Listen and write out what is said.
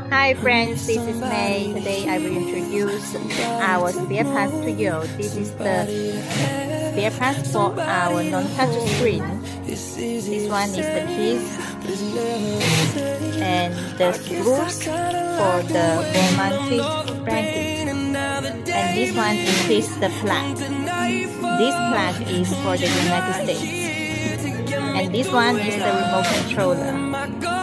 Hi friends, this is May. Today I will introduce our spare parts to you. This is the spare parts for our non-touch screen. This one is the keys and the screws for the romantic bracket. And this one is the plug. This plug is for the United States. And this one is the remote controller.